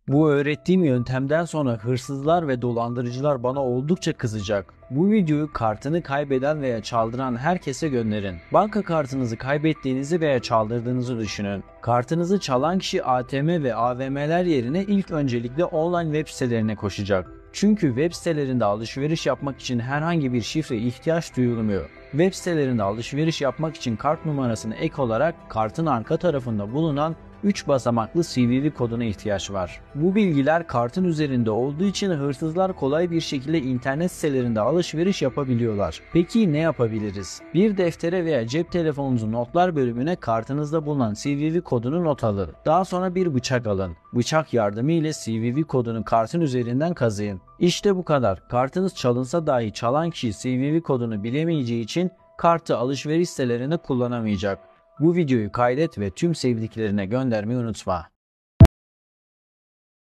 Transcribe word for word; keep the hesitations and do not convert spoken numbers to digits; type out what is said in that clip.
Bu öğrettiğim yöntemden sonra hırsızlar ve dolandırıcılar bana oldukça kızacak. Bu videoyu kartını kaybeden veya çaldıran herkese gönderin. Banka kartınızı kaybettiğinizi veya çaldırdığınızı düşünün. Kartınızı çalan kişi A T M ve A V M'ler yerine ilk öncelikle online web sitelerine koşacak. Çünkü web sitelerinde alışveriş yapmak için herhangi bir şifre ihtiyaç duyulmuyor. Web sitelerinde alışveriş yapmak için kart numarasına ek olarak kartın arka tarafında bulunan üç basamaklı C V V koduna ihtiyaç var. Bu bilgiler kartın üzerinde olduğu için hırsızlar kolay bir şekilde internet sitelerinde alışveriş yapabiliyorlar. Peki ne yapabiliriz? Bir deftere veya cep telefonunuzun notlar bölümüne kartınızda bulunan C V V kodunu not alın. Daha sonra bir bıçak alın. Bıçak yardımı ile C V V kodunu kartın üzerinden kazıyın. İşte bu kadar. Kartınız çalınsa dahi çalan kişi C V V kodunu bilemeyeceği için kartı alışveriş sitelerinde kullanamayacak. Bu videoyu kaydet ve tüm sevdiklerine göndermeyi unutma.